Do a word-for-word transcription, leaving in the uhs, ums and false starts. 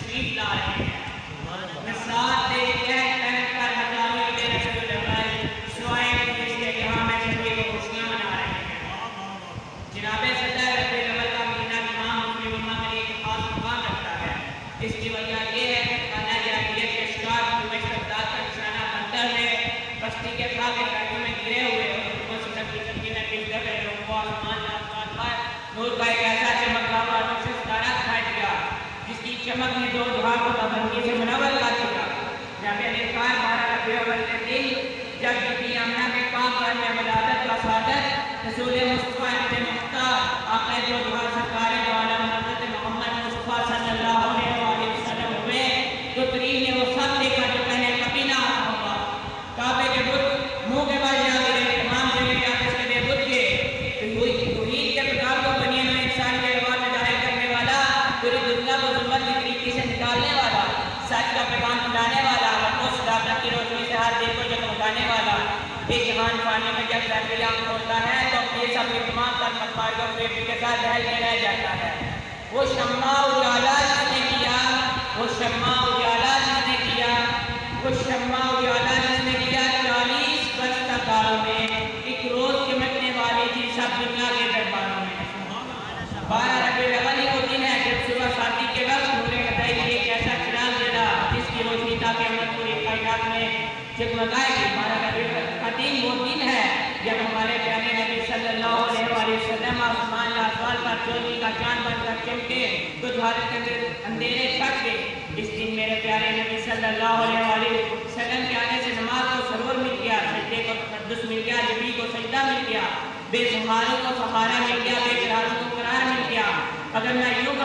تشریف لا رہے ہیں. نسات دے کہہ کہہ کر ہزاروں کے رسول اللہ سوائے اس کے یہاں میں سبھی کو خوشیاں منا رہے ہیں. جناب صدر ربیع الاول کا مہینہ تمام مسلم امت میں ایک خاص مقام رکھتا ہے. اس کی وجہ یہ ہے کہ خانہ جاہلیت کے شکار ہوئے استبداد کا نشانہ بندر ہے. بستی کے کھاتے کھاتے میں گرے ہوئے اور حکومت سے تک کی میں پیش کر رہے لوگوں کو آسمان آسمان پر نور کا ایک ایسا چمکدار اور روشن ستارہ دکھائی دیا جس کی چمک نے دو جہاں کو تابندگی سے منور کر دیا. جب یہ کار بارہ ربیع الاول کے دن جب بیبی آمنہ کے پاک گھر میں ولادت کا سعادت رسول مصطفیٰ ابن مختار آقا دو جہاں سرکار دو عالم حضرت محمد مصطفیٰ صلی اللہ علیہ وآلہ وسلم ہوئے تو ترین نے وہ سب دیکھا جو پہلے کبھی نہ ہوگا. کعبے کے بت منہ کے بعد جا گرے تمام جگہ کے آپس کے لئے بت کے توحید کے پیغام کو بنی ہوئے انسان کے روان میں ظاہر کرنے والا پوری دنیا کو ظلمت کی طریقے سے نکالنے والا سچ کا پیغام پھیلانے والا اور صداقت کی روشنی سے ہر دل کو جگمگانے والا یہ جہان پانے میں جب ظاہر عام ہوتا ہے تو یہ سب تمام تر مطمئن اور بیٹی کے ساتھ دہل میں رہ جاتا ہے. وہ شمع اجالا جس نے کیا وہ شمع اجالا جس نے کیا وہ شمع اجالا جس نے کیا چالیس برس تک کاروں میں ایک روز کے مٹنے والی تھی سب دنیا کے درباروں میں. بارہ ربیع الاول وہ دن ہے جب صبح شادی کے وقت نور خدائی کی ایک ایسا چراغ جلا جس کی روشنی تاکہ ہم پوری کائنات میں جگمگائے گی. بارہ ربیع الاول وہ دن ہے جب ہمارے پیارے نبی صلی اللہ علیہ وآلہ وسلم آسمان آسمان پر چوری کا چاند بن کر چمکے کچھ حالت کے اندھیرے چھٹ گئے. اس دن میرے پیارے نبی صلی اللہ علیہ وآلہ وسلم کے آنے سے نماز کو سرور مل گیا, سجدے کو تقدس مل گیا, جبی کو سجدہ مل گیا, بے سہاروں کو سہارا مل گیا, بے قراروں کو قرار مل گیا. اگر میں یوں